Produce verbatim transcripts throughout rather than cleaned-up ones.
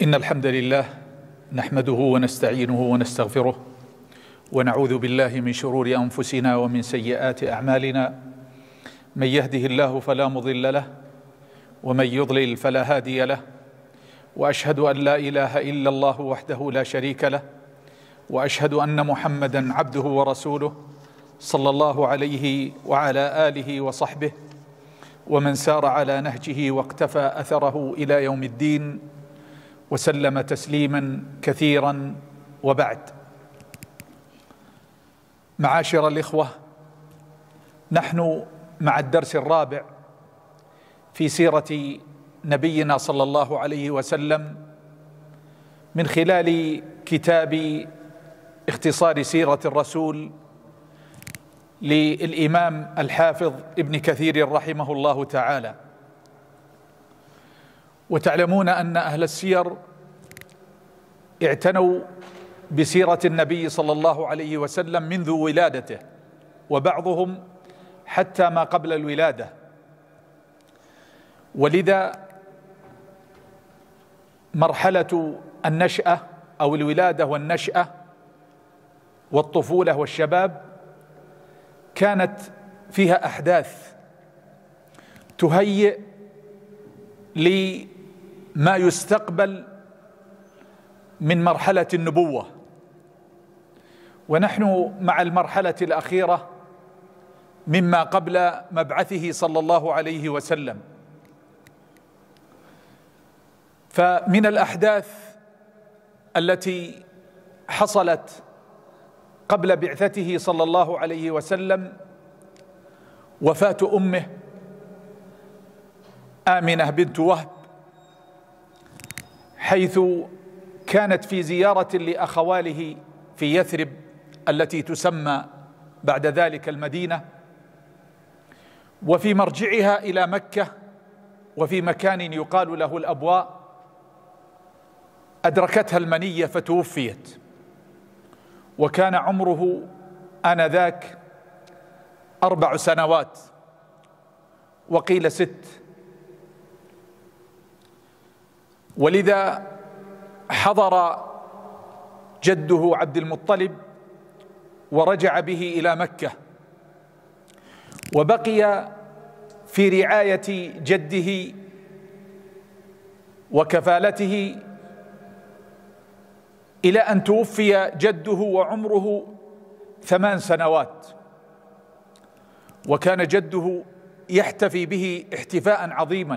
إن الحمد لله نحمده ونستعينه ونستغفره ونعوذ بالله من شرور أنفسنا ومن سيئات أعمالنا. من يهده الله فلا مضل له ومن يضلل فلا هادي له، وأشهد أن لا إله إلا الله وحده لا شريك له، وأشهد أن محمدا عبده ورسوله صلى الله عليه وعلى آله وصحبه ومن سار على نهجه واقتفى أثره إلى يوم الدين وسلم تسليما كثيرا. وبعد، معاشر الإخوة، نحن مع الدرس الرابع في سيرة نبينا صلى الله عليه وسلم من خلال كتاب اختصار سيرة الرسول للإمام الحافظ ابن كثير رحمه الله تعالى. وتعلمون أن أهل السير اعتنوا بسيرة النبي صلى الله عليه وسلم منذ ولادته، وبعضهم حتى ما قبل الولادة، ولذا مرحلة النشأة أو الولادة والنشأة والطفولة والشباب كانت فيها أحداث تهيئ لما يستقبل من مرحلة النبوة، ونحن مع المرحلة الأخيرة مما قبل مبعثه صلى الله عليه وسلم. فمن الأحداث التي حصلت قبل بعثته صلى الله عليه وسلم وفاة أمه آمنة بنت وهب، حيث كانت في زيارة لأخواله في يثرب التي تسمى بعد ذلك المدينة، وفي مرجعها إلى مكة وفي مكان يقال له الأبواء أدركتها المنية فتوفيت، وكان عمره آنذاك أربع سنوات وقيل ست. ولذا حضر جده عبد المطلب ورجع به إلى مكة، وبقي في رعاية جده وكفالته إلى أن توفي جده وعمره ثمان سنوات. وكان جده يحتفي به احتفاء عظيما،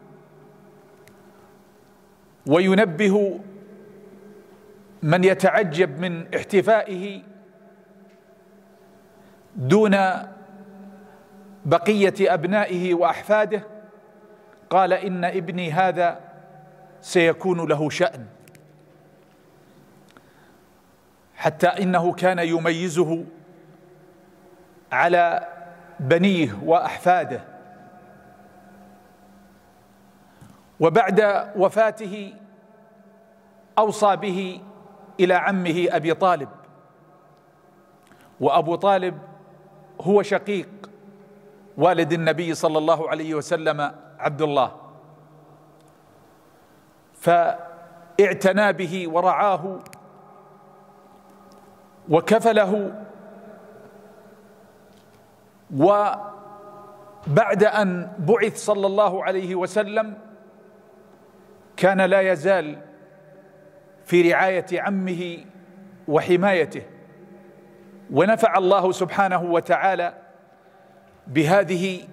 وينبه من يتعجب من احتفائه دون بقية أبنائه وأحفاده، قال: إن ابني هذا سيكون له شأن، حتى إنه كان يميزه على بنيه وأحفاده. وبعد وفاته أوصى به إلى عمه أبي طالب، وأبو طالب هو شقيق والد النبي صلى الله عليه وسلم عبد الله، فاعتنى به ورعاه وكفله. وبعد أن بعث صلى الله عليه وسلم كان لا يزال في رعاية عمه وحمايته، ونفع الله سبحانه وتعالى بهذه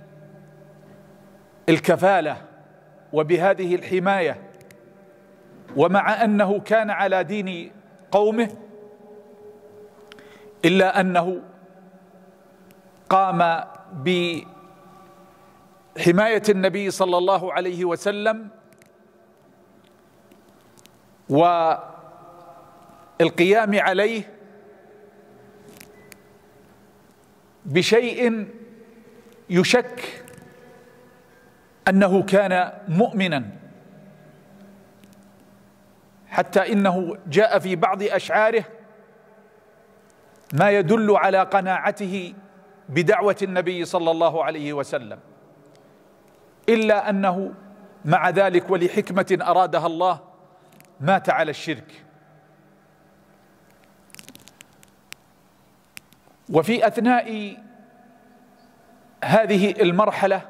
الكفالة وبهذه الحماية. ومع أنه كان على دين قومه إلا أنه قام بحماية النبي صلى الله عليه وسلم والقيام عليه بشيء يشك أنه كان مؤمنا، حتى إنه جاء في بعض أشعاره ما يدل على قناعته بدعوة النبي صلى الله عليه وسلم، إلا أنه مع ذلك ولحكمة أرادها الله مات على الشرك. وفي أثناء هذه المرحلة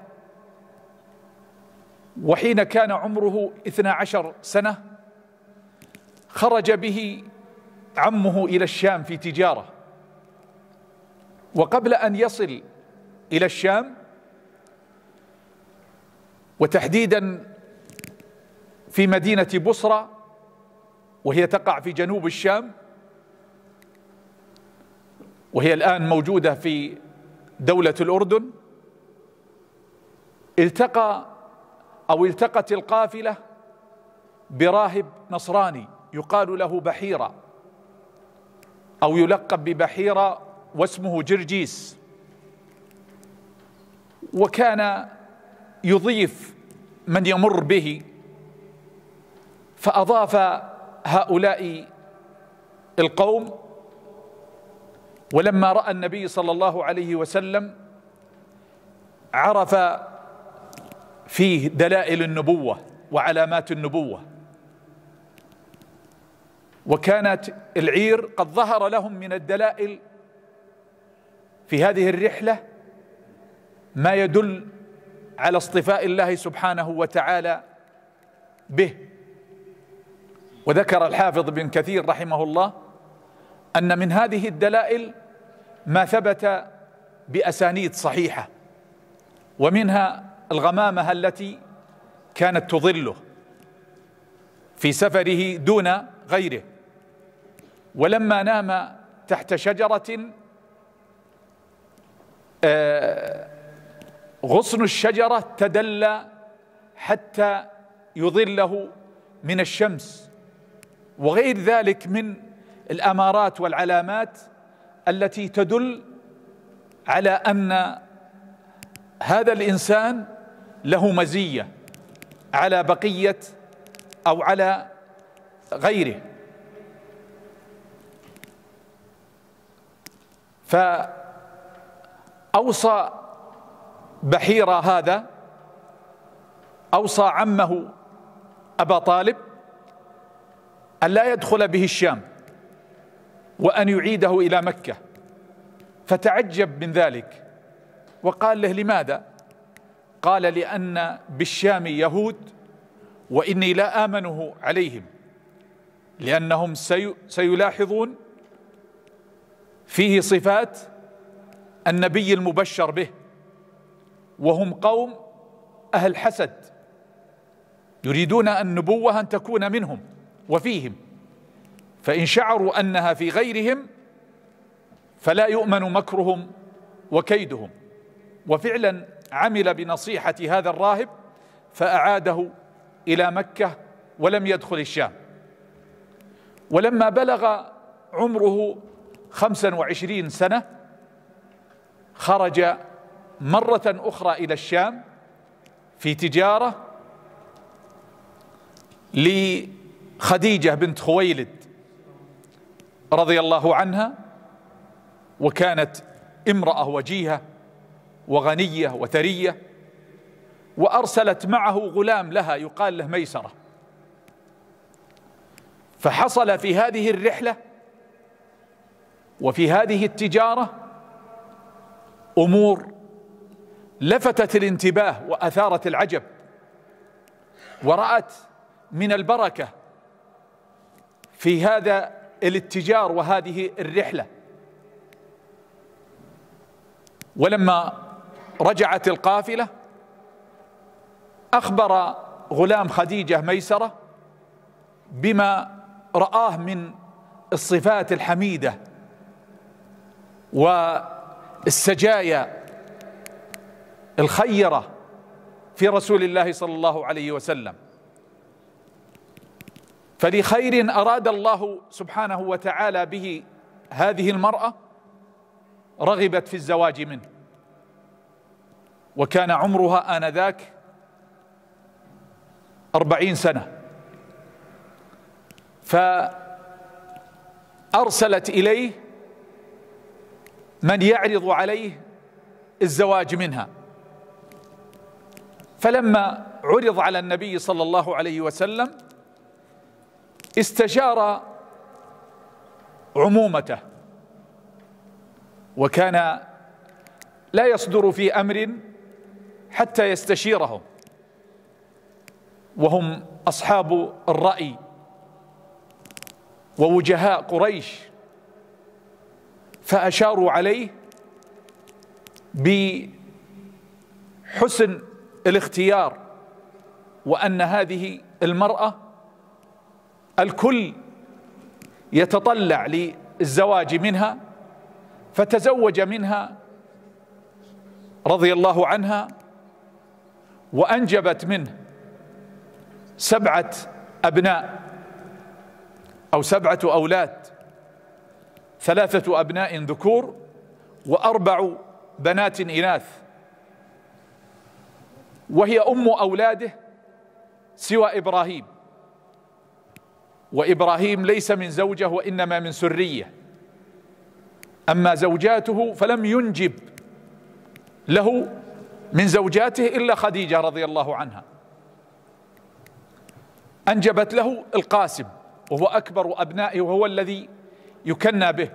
وحين كان عمره اثنا عشر سنة خرج به عمه إلى الشام في تجارة، وقبل أن يصل إلى الشام وتحديدا في مدينة بصرى وهي تقع في جنوب الشام وهي الآن موجودة في دولة الأردن، التقى أو التقت القافلة براهب نصراني يقال له بحيرة أو يلقب ببحيرة واسمه جرجيس، وكان يضيف من يمر به. فأضاف هؤلاء القوم، ولما رأى النبي صلى الله عليه وسلم عرف فيه دلائل النبوة وعلامات النبوة، وكانت العير قد ظهر لهم من الدلائل في هذه الرحلة ما يدل على اصطفاء الله سبحانه وتعالى به. وذكر الحافظ بن كثير رحمه الله أن من هذه الدلائل ما ثبت بأسانيد صحيحة، ومنها الغمامة التي كانت تظله في سفره دون غيره، ولما نام تحت شجرة غصن الشجرة تدلى حتى يظله من الشمس، وغير ذلك من الأمارات والعلامات التي تدل على أن هذا الإنسان له مزية على بقية أو على غيره. فأوصى بحيرة هذا أوصى عمه أبا طالب أن لا يدخل به الشام وأن يعيده إلى مكة، فتعجب من ذلك وقال له: لماذا؟ قال: لأن بالشام يهود وإني لا آمنه عليهم، لأنهم سيلاحظون فيه صفات النبي المبشر به، وهم قوم أهل حسد يريدون النبوة أن تكون منهم وفيهم، فإن شعروا أنها في غيرهم فلا يؤمن مكرهم وكيدهم. وفعلا عمل بنصيحة هذا الراهب فأعاده إلى مكة ولم يدخل الشام. ولما بلغ عمره خمسا وعشرين سنة خرج مرة أخرى إلى الشام في تجارة لخديجة بنت خويلد رضي الله عنها، وكانت امرأة وجيهة وغنية وثرية، وأرسلت معه غلام لها يقال له ميسرة. فحصل في هذه الرحلة وفي هذه التجارة أمور لفتت الانتباه وأثارت العجب، ورأت من البركة في هذا الاتجار وهذه الرحلة. ولما رجعت القافلة أخبر غلام خديجة ميسرة بما رآه من الصفات الحميدة والسجايا الخيرة في رسول الله صلى الله عليه وسلم. فلخير أراد الله سبحانه وتعالى به هذه المرأة رغبت في الزواج منه، وكان عمرها آنذاك أربعين سنة. فأرسلت إليه من يعرض عليه الزواج منها، فلما عرض على النبي صلى الله عليه وسلم استشار عمومته، وكان لا يصدر في أمر حتى يستشيرهم، وهم أصحاب الرأي ووجهاء قريش، فأشاروا عليه بحسن الاختيار، وأن هذه المرأة الكل يتطلع للزواج منها، فتزوج منها رضي الله عنها، وأنجبت منه سبعة أبناء أو سبعة أولاد، ثلاثة أبناء ذكور وأربع بنات إناث، وهي أم أولاده سوى إبراهيم، وإبراهيم ليس من زوجه وإنما من سرية، أما زوجاته فلم ينجب له من زوجاته إلا خديجة رضي الله عنها، أنجبت له القاسم وهو أكبر أبنائه وهو الذي يكنى به،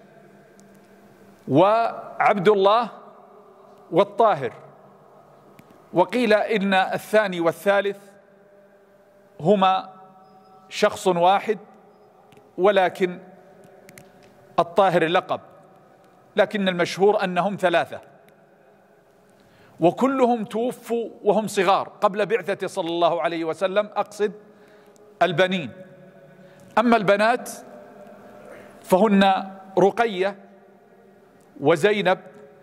وعبد الله والطاهر، وقيل إن الثاني والثالث هما شخص واحد، ولكن الطاهر لقب، لكن المشهور أنهم ثلاثة، وكلهم توفوا وهم صغار قبل بعثة صلى الله عليه وسلم، أقصد البنين. أما البنات فهن رقية وزينب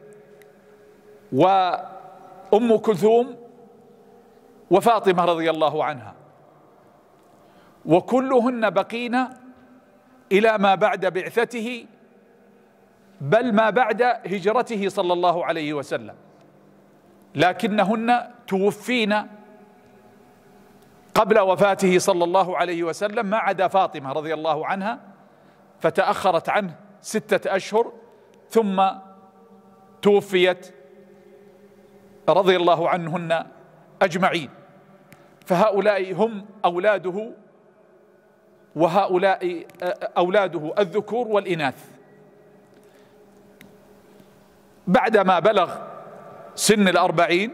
وأم كلثوم وفاطمة رضي الله عنها، وكلهن بقين إلى ما بعد بعثته، بل ما بعد هجرته صلى الله عليه وسلم، لكنهن توفين قبل وفاته صلى الله عليه وسلم، ما عدا فاطمة رضي الله عنها، فتأخرت عنه ستة أشهر ثم توفيت رضي الله عنهن أجمعين. فهؤلاء هم أولاده، وهؤلاء أولاده الذكور والإناث. بعدما بلغ سن الأربعين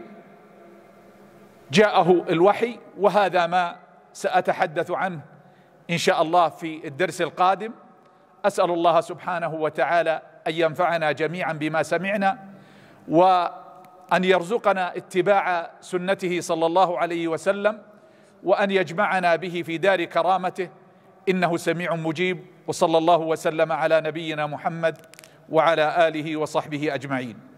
جاءه الوحي، وهذا ما سأتحدث عنه إن شاء الله في الدرس القادم. أسأل الله سبحانه وتعالى أن ينفعنا جميعا بما سمعنا، وأن يرزقنا اتباع سنته صلى الله عليه وسلم، وأن يجمعنا به في دار كرامته، إنه سميع مجيب. وصلى الله وسلم على نبينا محمد وعلى آله وصحبه أجمعين.